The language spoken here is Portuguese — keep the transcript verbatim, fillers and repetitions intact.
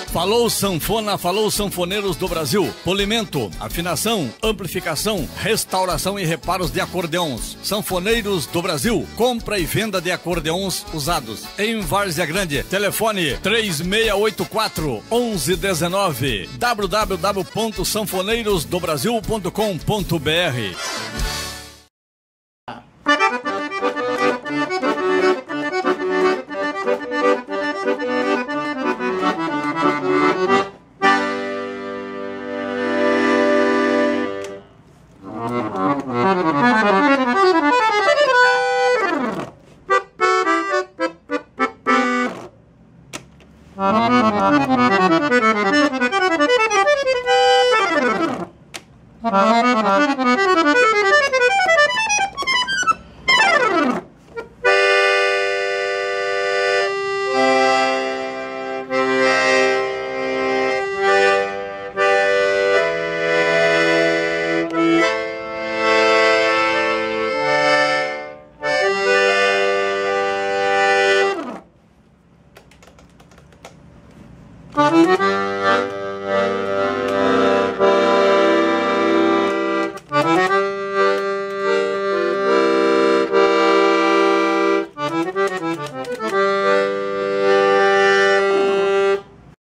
Falou sanfona, falou sanfoneiros do Brasil. Polimento, afinação, amplificação, restauração e reparos de acordeões. Sanfoneiros do Brasil, compra e venda de acordeões usados. Em Várzea Grande, telefone três seis oito quatro, um um um nove, w w w ponto sanfoneiros do brasil ponto com ponto b r. Música